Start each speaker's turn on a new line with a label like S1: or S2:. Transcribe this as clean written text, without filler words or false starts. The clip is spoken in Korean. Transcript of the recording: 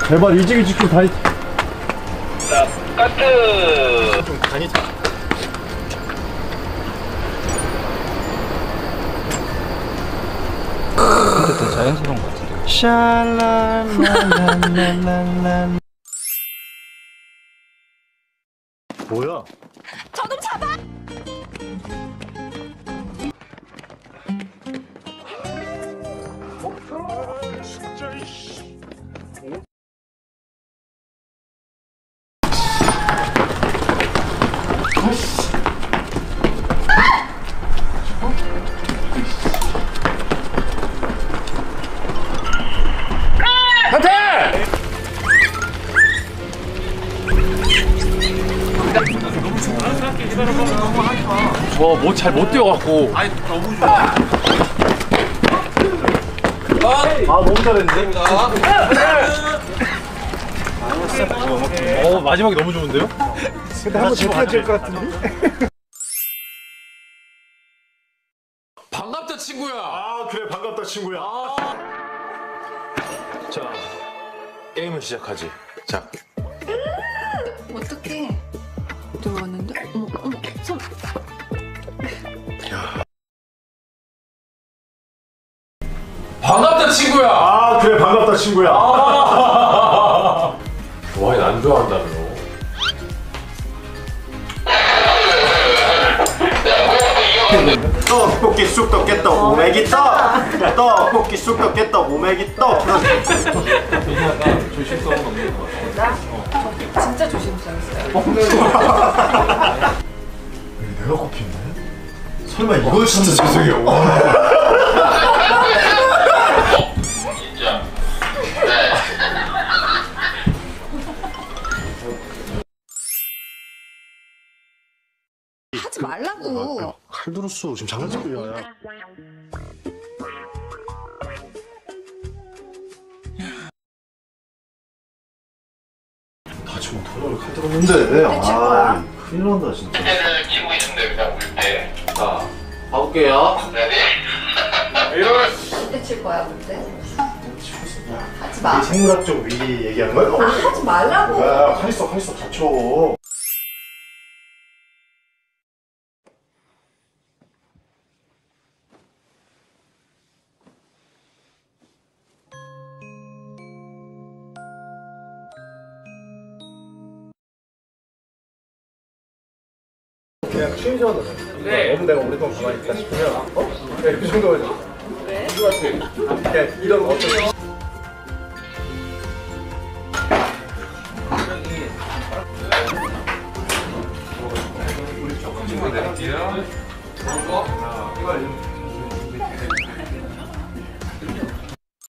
S1: 제발 일찍 좀 다니.
S2: 자, 까트.
S1: 좀 다니자.
S3: 근데 더 자연스러운 것 같은데.
S1: 샬랄랄랄랄랄. 뭐야?
S4: 저놈 잡아!
S1: 저 뭐 잘 못 뛰어갖고.
S3: 아니 너무 좋아.
S1: 너무 잘했는데? 마지막이 너무 좋은데요? 근데 한번 더 될것 같은데?
S5: 반갑다 친구야.
S1: 아 그래 반갑다 친구야.
S5: 자 게임을 시작하지. 자
S4: 어떡해. 들어왔는데? 어머, 손.
S5: 반갑다 친구야.
S1: 아 그래 반갑다 친구야.
S5: 와인 안 좋아한다며.
S1: 떡볶이 쑥떡 깨떡 오메기 떡. 떡볶이 쑥떡 깨떡 오메기 떡.
S3: 조심성은 없는 것 같아.
S4: 진짜 조심스러웠어요.
S1: 내가 꼽히네? 설마 이거 진짜 죄송해요.
S4: 하지 말라고.
S1: 칼 들었어. 지금 장난치고 야. 나 지금 도로를 칼 들었는데. 아 큰일 난다 진짜.
S2: 때를 치고 있습니다, 여기다 볼 때.
S5: 자 가볼게요.
S4: 그때 칠 거야, 그때? 하지 마.
S1: 이 생물학적 위기 얘기하는 거야?
S4: 아, 하지 말라고.
S1: 야, 칼 있어 다쳐. 그냥 취미적으로 네. 너무 내가 오랫동안 가만히 있다 싶으면 그냥 그 정도는 왜? 그냥 이런 어떤
S5: 우리 조금 찍어 내릴게요. 이거